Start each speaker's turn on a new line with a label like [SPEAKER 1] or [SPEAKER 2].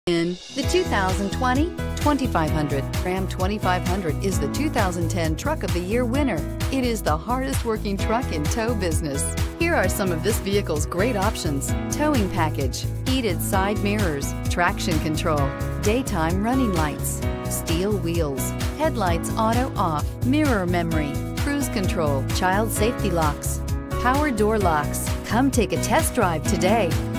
[SPEAKER 1] In the 2020 2500. Ram 2500 is the 2010 Truck of the Year winner. It is the hardest working truck in tow business. Here are some of this vehicle's great options: towing package, heated side mirrors, traction control, daytime running lights, steel wheels, headlights auto off, mirror memory, cruise control, child safety locks, power door locks. Come take a test drive today.